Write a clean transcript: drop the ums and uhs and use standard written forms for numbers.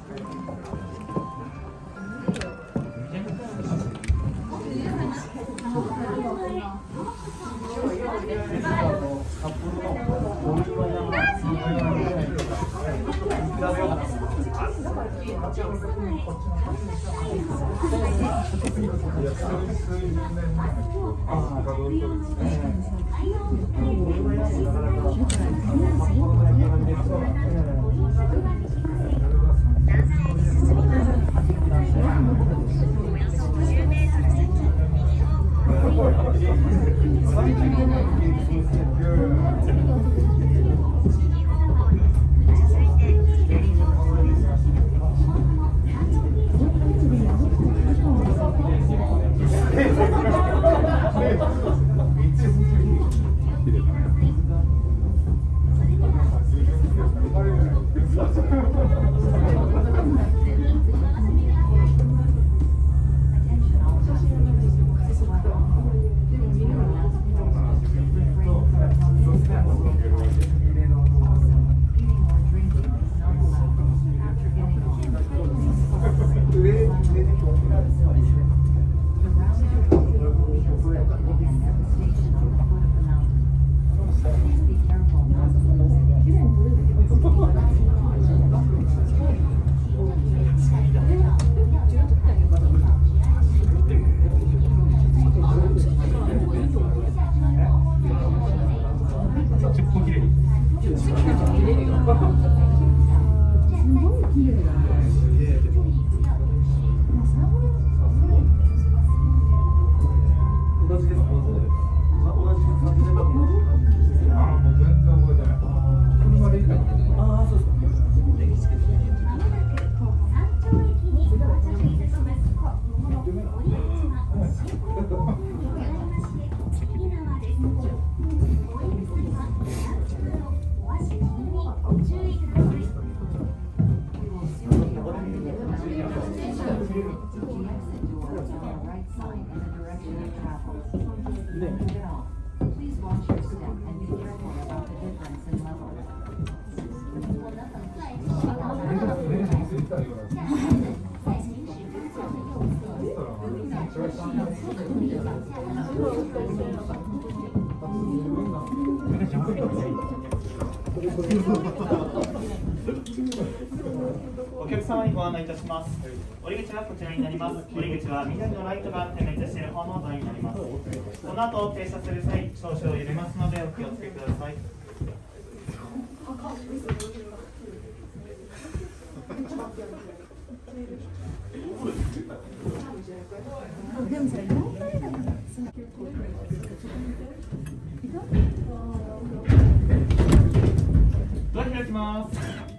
お客様にご案内いたします。降り口はこちらになります。降り口は緑のライトが点滅している方のドアになります。この後停車する際、少々揺れますのでお気をつけください。ドア開きます。